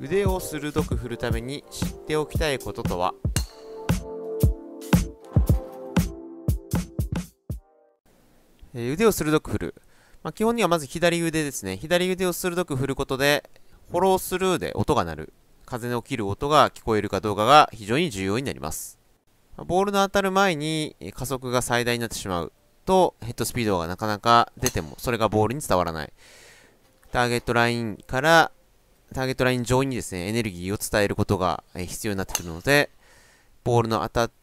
腕を鋭く振るために知っておきたいこととは。腕を鋭く振る。基本にはまず左腕ですね。左腕を鋭く振ることで、フォロースルーで音が鳴る。風の起きる音が聞こえるかどうかが非常に重要になります。ボールの当たる前に加速が最大になってしまうと、ヘッドスピードがなかなか出ても、それがボールに伝わらない。ターゲットラインから、ターゲットライン上にですね、エネルギーを伝えることが必要になってくるので、ボールの当たって、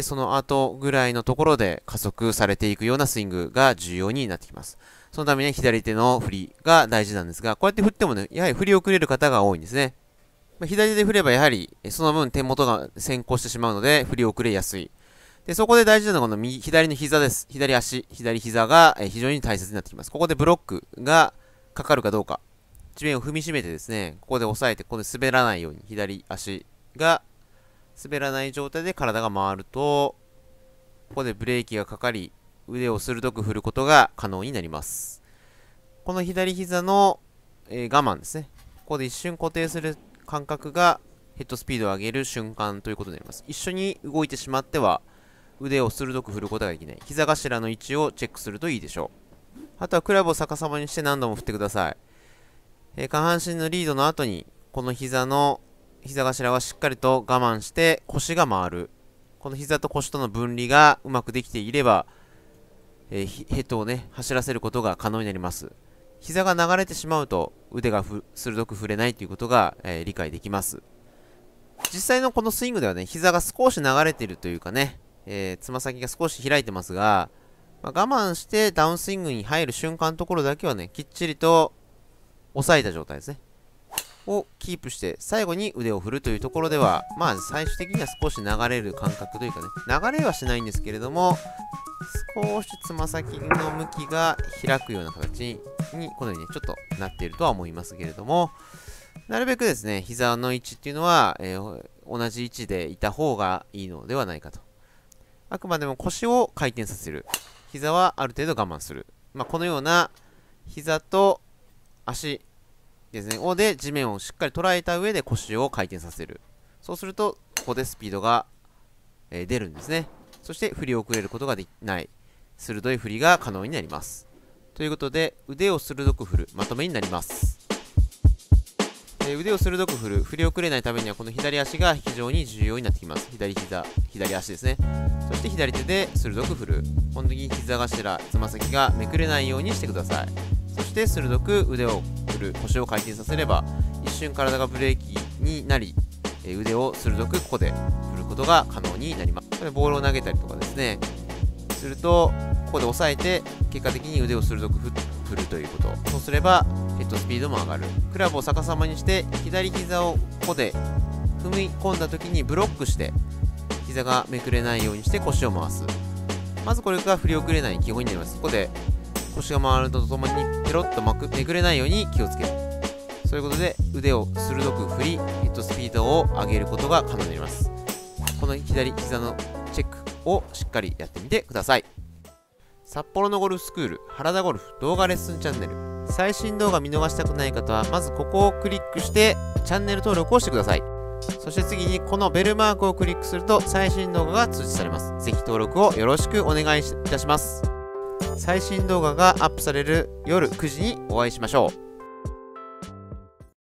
その後ぐらいのところで加速されていくようなスイングが重要になってきます。そのためには左手の振りが大事なんですが、こうやって振ってもね、やはり振り遅れる方が多いんですね。左手で振ればやはり、その分手元が先行してしまうので、振り遅れやすい。で、そこで大事なのはこの左の膝です。左足、左膝が非常に大切になってきます。ここでブロックがかかるかどうか。地面を踏みしめてですね、ここで押さえて、ここで滑らないように、左足が滑らない状態で体が回ると、ここでブレーキがかかり、腕を鋭く振ることが可能になります。この左膝の、我慢ですね。ここで一瞬固定する感覚がヘッドスピードを上げる瞬間ということになります。一緒に動いてしまっては、腕を鋭く振ることができない。膝頭の位置をチェックするといいでしょう。あとはクラブを逆さまにして何度も振ってください。下半身のリードの後に、この膝頭はしっかりと我慢して腰が回る。この膝と腰との分離がうまくできていれば、ヘッドをね、走らせることが可能になります。膝が流れてしまうと腕が鋭く振れないということが、理解できます。実際のこのスイングではね、膝が少し流れているというかね、つま先が少し開いてますが、我慢してダウンスイングに入る瞬間のところだけはね、きっちりと押さえた状態ですね。をキープして、最後に腕を振るというところでは、最終的には少し流れる感覚というかね、流れはしないんですけれども、少しつま先の向きが開くような形に、このようにね、ちょっとなっているとは思いますけれども、なるべくですね、膝の位置っていうのは、同じ位置でいた方がいいのではないかと。あくまでも腰を回転させる。膝はある程度我慢する。このような膝と足ですね、で地面をしっかり捉えた上で腰を回転させる。そうすると、ここでスピードが、出るんですね。そして振り遅れることができない。鋭い振りが可能になります。ということで、腕を鋭く振る、まとめになります。腕を鋭く振る、振り遅れないためにはこの左足が非常に重要になってきます。左膝、左足ですね。そして左手で鋭く振る。この時に膝頭、つま先がめくれないようにしてください。そして鋭く腕を振る、腰を回転させれば、一瞬体がブレーキになり、腕を鋭くここで振ることが可能になります。これボールを投げたりとかですね、すると、ここで押さえて、結果的に腕を鋭く振るということ。そうすれば、ヘッドスピードも上がる。クラブを逆さまにして、左膝をここで踏み込んだ時にブロックして、膝がめくれないようにして腰を回す。まずこれが振り遅れない基本になります。ここで腰が回るのとともにペロッとめくれないように気をつける。そういうことで腕を鋭く振り、ヘッドスピードを上げることが可能になります。この左膝のチェックをしっかりやってみてください。札幌のゴルフスクール原田ゴルフ動画レッスンチャンネル、最新動画見逃したくない方はまずここをクリックしてチャンネル登録をしてください。そして次にこのベルマークをクリックすると最新動画が通知されます。ぜひ登録をよろしくお願いいたします。最新動画がアップされる夜9時にお会いしましょう。